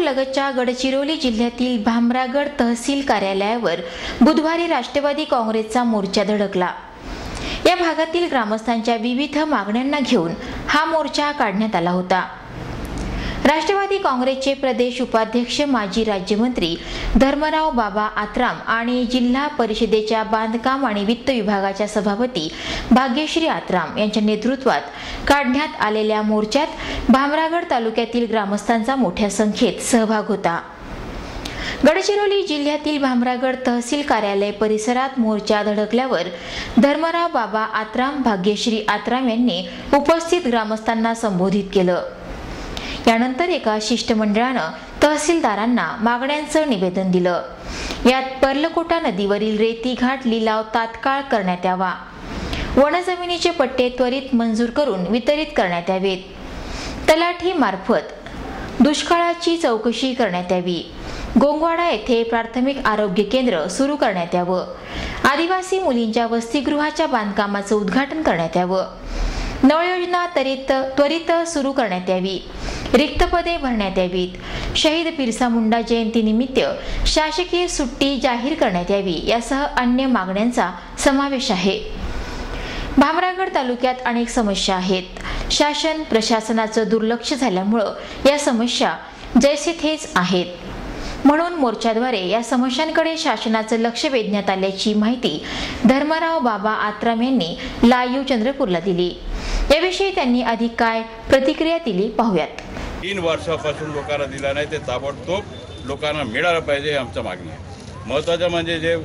लगतच्या गडचिरोली जिल्ह्यातील भामरागड तहसील कार्यालयावर बुधवारी राष्ट्रवादी काँग्रेसचा मोर्चा धडकला। या भागातील ग्रामस्थांच्या विविध मागण्यांना घेऊन हा मोर्चा काढण्यात आला होता। राष्ट्रवादी काँग्रेसचे प्रदेश उपाध्यक्ष माजी राज्यमंत्री धर्मराव बाबा आत्राम आणि जिल्हा परिषदेच्या बांधकाम आणि वित्त विभागाच्या सभापती भाग्यश्री आत्राम यांच्या नेतृत्वात काढण्यात आलेल्या मोर्चात भामरागड तालुक्यातील ग्रामस्थांचा मोठ्या संख्येत सहभाग होता। गडचिरोली जिल्ह्यातील भामरागड तहसील कार्यालय परिसरात मोर्चा धडकल्यावर धर्मराव बाबा आत्राम भाग्यश्री आत्राम यांनी उपस्थित ग्रामस्थांना संबोधित केलं। यानंतर एका शिष्टमंडळानं तहसीलदारांना मागण्यांचं निवेदन दिलं। यात पर्लकोटा नदीवरील रेती घाट लिलाव तात्काळ करण्यात यावा, वनजमिनीचे पट्टे त्वरित मंजूर करून वितरित करण्यात यावेत, तलाठी मार्फत दुष्काळाची चौकशी करण्यात यावी, गोंगवाडा येथे प्राथमिक आरोग्य केंद्र सुरू करण्यात यावं, आदिवासी मुलींच्या वसतिगृहाच्या बांधकामाचं उद्घाटन करण्यात यावं, नळ योजना त्वरित सुरू करण्यात यावी, रिक्त पदे भरण्यात यावीत, शहीद बिरसा मुंडा जयंतीनिमित्त शासकीय सुट्टी जाहीर करण्यात यावी यासह अन्य मागण्यांचा समावेश आहे। भामरागड तालुक्यात अनेक समस्या आहेत। शासन प्रशासनाचं दुर्लक्ष झाल्यामुळे या समस्या जैसे थेच आहेत। म्हणून मोर्चाद्वारे या समस्यांकडे शासनाचं लक्ष वेधण्यात आल्याची माहिती धर्मराव बाबा आत्राम यांनी लाईव्ह चंद्रपूरला दिली। याविषयी त्यांनी अधिक काय प्रतिक्रिया दिली पाहूयात। 3 वर्षापासून लोकांना दिला नाही, ते ताबडतोब लोकांना मिळालं पाहिजे आमची मागणी आहे। महत्त्वाचं म्हणजे जे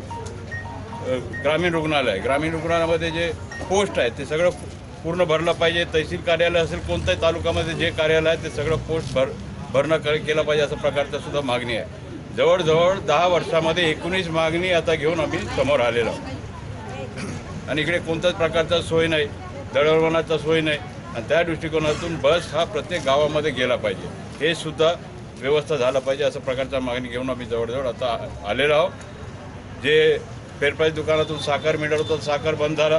ग्रामीण रुग्णालयामध्ये जे पोस्ट आहेत ते सगळं पूर्ण भरलं पाहिजे। तहसील कार्यालय असेल कोणत्याही तालुक्यामध्ये जे कार्यालय आहे ते सगळं पोस्ट भरणं केलं पाहिजे, अशा प्रकारचं सुद्धा मागणी आहे। जवळजवळ 10 वर्षामध्ये 19 मागणी आता घेऊन आम्ही समोर आलेलो आहोत आणि इकडे कोणत्याच प्रकारचा सोय नाही, दळणवळणाचा सोय नाही आणि त्या दृष्टिकोनातून बस हा प्रत्येक गावामध्ये गेला पाहिजे, हे सुद्धा व्यवस्था झालं पाहिजे, अशा प्रकारच्या मागणी घेऊन आम्ही जवळजवळ आता आलेलो आहोत। जे फेरपाई दुकानातून साखर मिळत होतं साखर बंद झालं,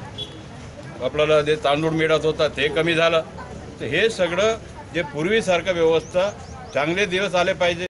आपल्याला जे तांदूळ मिळत होता ते कमी झालं, तर हे सगळं जे पूर्वीसारखं व्यवस्था चांगले दिवस आले पाहिजे।